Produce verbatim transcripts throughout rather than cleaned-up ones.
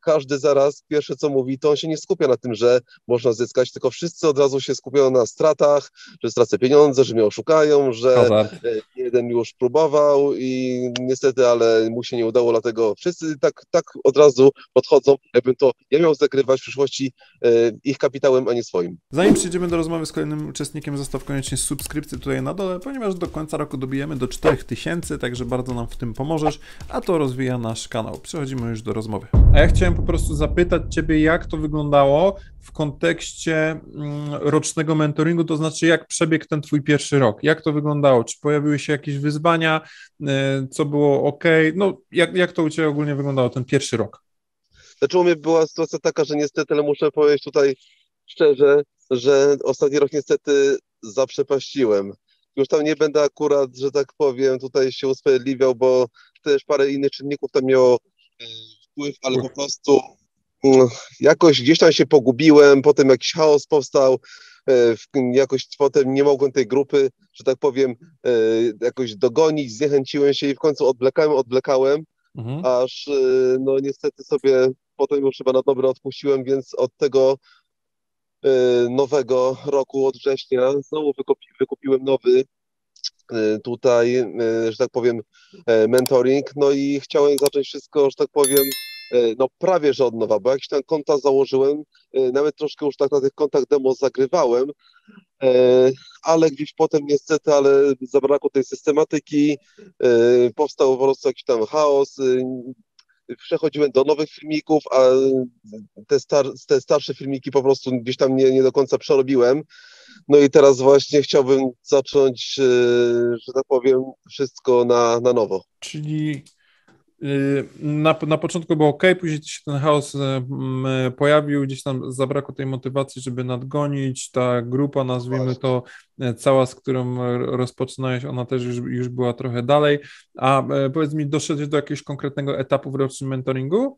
każdy zaraz pierwsze co mówi, to on się nie skupia na tym, że można zyskać, tylko wszyscy od razu się skupiają na stratach, że stracę pieniądze, że mnie oszukają, że Hazard. jeden już próbował i niestety, ale mu się nie udało, dlatego wszyscy tak, tak od razu podchodzą, jakbym to ja miał zagrywać w przyszłości ich kapitałem, a nie swoim. Zanim przejdziemy do rozmowy z kolejnym uczestnikiem, zostaw koniecznie subskrypcję tutaj na dole, ponieważ do końca roku dobijemy do czterech tysięcy, także bardzo nam w tym pomożesz, a to rozwija nasz kanał. Przechodzimy już do rozmowy. A ja chciałem po prostu zapytać Ciebie, jak to wyglądało w kontekście mm, rocznego mentoringu, to znaczy jak przebiegł ten Twój pierwszy rok, jak to wyglądało, czy pojawiły się jakieś wyzwania, y, co było ok, no jak, jak to u Ciebie ogólnie wyglądało ten pierwszy rok? Znaczy u mnie była sytuacja taka, że niestety, ale muszę powiedzieć tutaj szczerze, że ostatni rok niestety zaprzepaściłem. Już tam nie będę akurat, że tak powiem, tutaj się usprawiedliwiał, bo też parę innych czynników tam miało wpływ, ale po prostu jakoś gdzieś tam się pogubiłem, potem jakiś chaos powstał, jakoś potem nie mogłem tej grupy, że tak powiem, jakoś dogonić, zniechęciłem się i w końcu odwlekałem, odwlekałem, mhm. aż no niestety sobie potem już chyba na dobre odpuściłem, więc od tego nowego roku, od września, znowu wykupi, wykupiłem nowy tutaj, że tak powiem, mentoring, no i chciałem zacząć wszystko, że tak powiem, no prawie, że od nowa, bo jakieś tam konta założyłem, nawet troszkę już tak na tych kontach demo zagrywałem, ale gdzieś potem niestety, ale zabrakło tej systematyki, powstał po prostu jakiś tam chaos, przechodziłem do nowych filmików, a te, star te starsze filmiki po prostu gdzieś tam nie, nie do końca przerobiłem. No i teraz właśnie chciałbym zacząć, że tak powiem, wszystko na, na nowo. Czyli na, na początku było ok, później się ten chaos pojawił, gdzieś tam zabrakło tej motywacji, żeby nadgonić, ta grupa, nazwijmy to, cała, z którą rozpoczynałeś, ona też już, już była trochę dalej, a powiedz mi, doszedłeś do jakiegoś konkretnego etapu w rocznym mentoringu?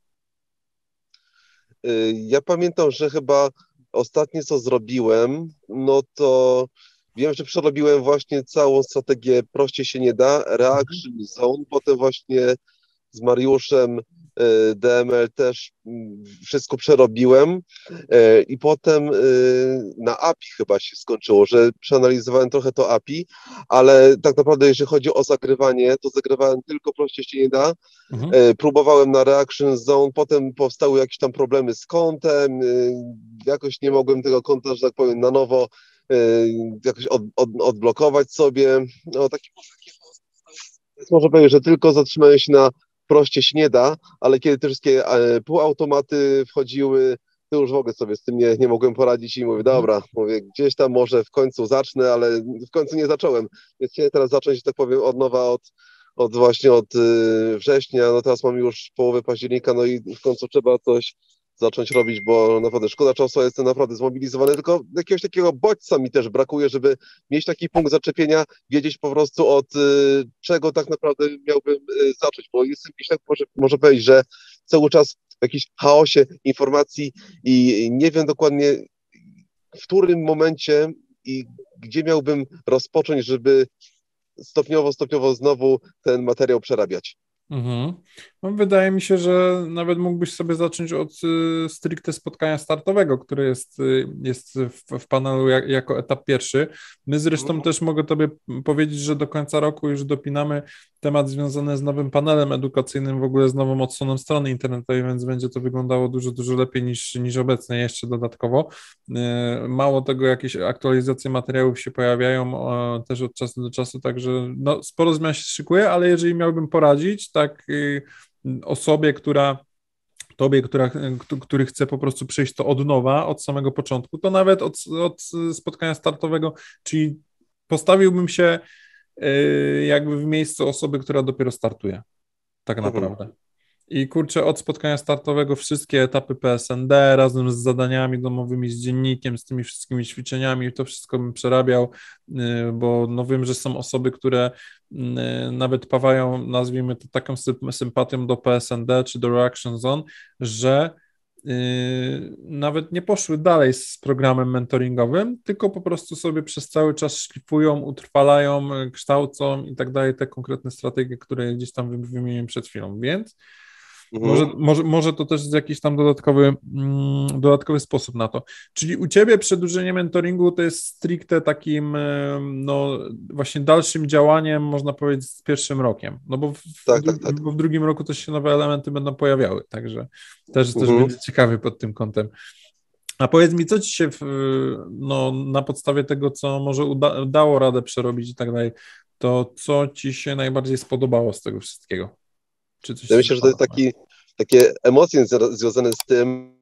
Ja pamiętam, że chyba ostatnie co zrobiłem, no to wiem, że przerobiłem właśnie całą strategię prościej się nie da, Reaction Zone, potem właśnie z Mariuszem D M L też wszystko przerobiłem i potem na A P I chyba się skończyło, że przeanalizowałem trochę to A P I, ale tak naprawdę jeżeli chodzi o zagrywanie, to zagrywałem tylko prościej się nie da. Mhm. Próbowałem na Reaction Zone, potem powstały jakieś tam problemy z kontem, jakoś nie mogłem tego konta, że tak powiem, na nowo jakoś od, od, odblokować sobie. No, taki, może powiedzieć, że tylko zatrzymałem się na prościej się nie da, ale kiedy te wszystkie półautomaty wchodziły, to już w ogóle sobie z tym nie, nie mogłem poradzić i mówię, dobra, mówię, gdzieś tam może w końcu zacznę, ale w końcu nie zacząłem. Więc chciałem teraz zacząć, tak powiem, od nowa, od, od właśnie od września, no teraz mam już połowę października, no i w końcu trzeba coś zacząć robić, bo naprawdę szkoda czasu, jestem naprawdę zmobilizowany, tylko jakiegoś takiego bodźca mi też brakuje, żeby mieć taki punkt zaczepienia, wiedzieć po prostu od y, czego tak naprawdę miałbym y, zacząć, bo jestem gdzieś tak, może, może powiedzieć, że cały czas w jakimś chaosie informacji i nie wiem dokładnie w którym momencie i gdzie miałbym rozpocząć, żeby stopniowo, stopniowo znowu ten materiał przerabiać. Mhm. No, wydaje mi się, że nawet mógłbyś sobie zacząć od y, stricte spotkania startowego, które jest, y, jest w, w panelu jak, jako etap pierwszy. My zresztą mhm. też mogę Tobie powiedzieć, że do końca roku już dopinamy temat związany z nowym panelem edukacyjnym, w ogóle z nową odsłoną strony internetowej, więc będzie to wyglądało dużo, dużo lepiej niż, niż obecnie jeszcze dodatkowo. Y, mało tego, jakieś aktualizacje materiałów się pojawiają o, też od czasu do czasu, także no, sporo zmian się szykuje, ale jeżeli miałbym poradzić, tak y, osobie, która tobie, która, który chce po prostu przejść to od nowa, od samego początku, to nawet od, od spotkania startowego, czyli postawiłbym się y, jakby w miejscu osoby, która dopiero startuje, tak mhm. naprawdę. I kurczę, od spotkania startowego wszystkie etapy P S N D razem z zadaniami domowymi, z dziennikiem, z tymi wszystkimi ćwiczeniami, to wszystko bym przerabiał, bo no wiem, że są osoby, które nawet pawają, nazwijmy to, taką sympatią do P S N D czy do Reaction Zone, że yy, nawet nie poszły dalej z programem mentoringowym, tylko po prostu sobie przez cały czas szlifują, utrwalają, kształcą i tak dalej te konkretne strategie, które gdzieś tam wymieniłem przed chwilą, więc Może, Mhm. może, może to też jest jakiś tam dodatkowy, mm, dodatkowy sposób na to. Czyli u ciebie przedłużenie mentoringu to jest stricte takim, e, no właśnie dalszym działaniem, można powiedzieć, z pierwszym rokiem. No bo w, w, Tak, tak, dru- tak. bo w drugim roku też się nowe elementy będą pojawiały, także też, też Mhm. będzie ciekawy pod tym kątem. A powiedz mi, co ci się w, no, na podstawie tego, co może uda, dało radę przerobić i tak dalej, to co ci się najbardziej spodobało z tego wszystkiego? Czy coś Ja ci myślę, że to jest zapadło? taki, takie emocje zra- związane z tym,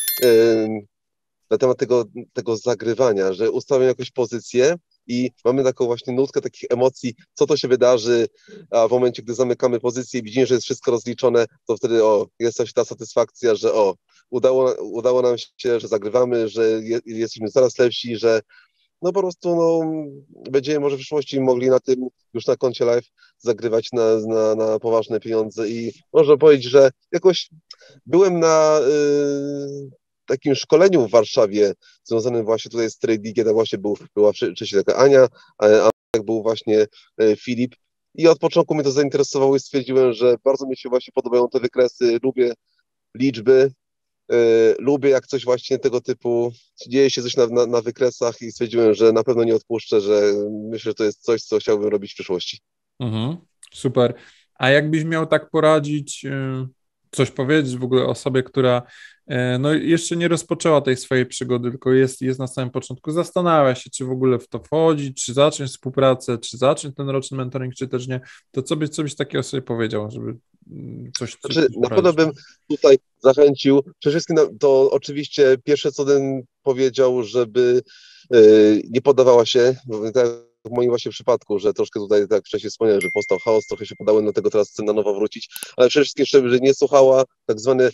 yy, na temat tego, tego zagrywania, że ustawiam jakąś pozycję i mamy taką właśnie nutkę takich emocji, co to się wydarzy, a w momencie, gdy zamykamy pozycję i widzimy, że jest wszystko rozliczone, to wtedy o, jest coś ta satysfakcja, że o, udało, udało nam się, że zagrywamy, że je, jesteśmy coraz lepsi, że no po prostu no, będziemy może w przyszłości mogli na tym, już na koncie live zagrywać na, na, na poważne pieniądze i można powiedzieć, że jakoś byłem na y, takim szkoleniu w Warszawie związanym właśnie tutaj z tradingiem, tam właśnie był, była wcześniej taka Ania, a, a tak był właśnie y, Filip i od początku mnie to zainteresowało i stwierdziłem, że bardzo mi się właśnie podobają te wykresy, lubię liczby, y, lubię jak coś właśnie tego typu, dzieje się coś na, na, na wykresach i stwierdziłem, że na pewno nie odpuszczę, że myślę, że to jest coś, co chciałbym robić w przyszłości. Mhm, super. A jakbyś miał tak poradzić, y, coś powiedzieć w ogóle osobie, która y, no jeszcze nie rozpoczęła tej swojej przygody, tylko jest, jest na samym początku, zastanawia się, czy w ogóle w to wchodzić, czy zacząć współpracę, czy zacząć ten roczny mentoring, czy też nie, to co byś, co byś takiej osobie powiedział, żeby mm, coś, coś, Znaczy, coś na pewno poradzić? bym tutaj zachęcił, przede wszystkim na- to oczywiście pierwsze, co bym powiedział, żeby y, nie poddawała się, bo tak jak w moim właśnie przypadku, że troszkę tutaj, tak wcześniej wspomniałem, że powstał chaos, trochę się poddałem, dlatego teraz chcę na nowo wrócić, ale przede wszystkim, żeby nie słuchała tak zwane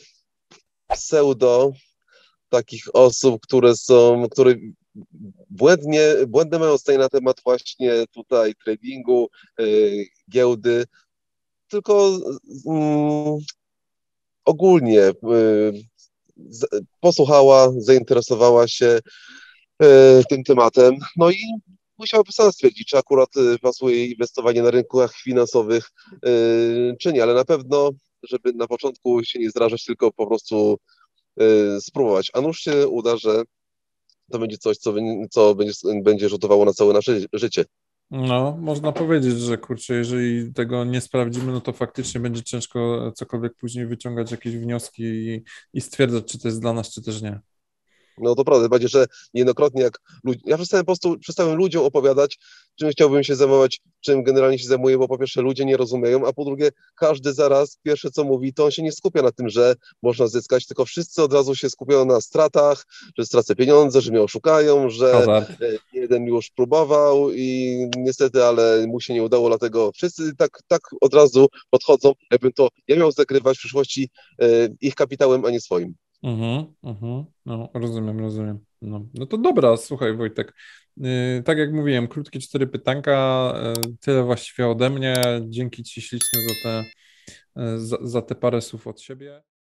pseudo takich osób, które są, które błędnie, błędne mają zdanie na temat właśnie tutaj tradingu, y, giełdy, tylko mm, ogólnie y, z, posłuchała, zainteresowała się y, tym tematem, no i musiałaby sama stwierdzić, czy akurat y, pasuje jej inwestowanie na rynkach finansowych, y, czy nie, ale na pewno, żeby na początku się nie zrażać, tylko po prostu y, spróbować. A nuż się uda, że to będzie coś, co, wy- co będzie, będzie rzutowało na całe nasze życie. No, można powiedzieć, że kurczę, jeżeli tego nie sprawdzimy, no to faktycznie będzie ciężko cokolwiek później wyciągać jakieś wnioski i, i stwierdzać, czy to jest dla nas, czy też nie. No to prawda, bardziej, że niejednokrotnie jak ludzie, ja przestałem po prostu, przestałem ludziom opowiadać, czym chciałbym się zajmować, czym generalnie się zajmuję, bo po pierwsze ludzie nie rozumieją, a po drugie każdy zaraz pierwsze co mówi, to on się nie skupia na tym, że można zyskać, tylko wszyscy od razu się skupiają na stratach, że stracę pieniądze, że mnie oszukają, że Hazard. e, jeden już próbował i niestety, ale mu się nie udało, dlatego wszyscy tak, tak od razu podchodzą, jakbym to ja miał zagrywać w przyszłości e, ich kapitałem, a nie swoim. Mhm, mhm. No, rozumiem, rozumiem. No, no to dobra, słuchaj Wojtek. Yy, tak jak mówiłem, krótkie cztery pytanka, yy, tyle właściwie ode mnie. Dzięki Ci śliczne za te, yy, za, za te parę słów od siebie.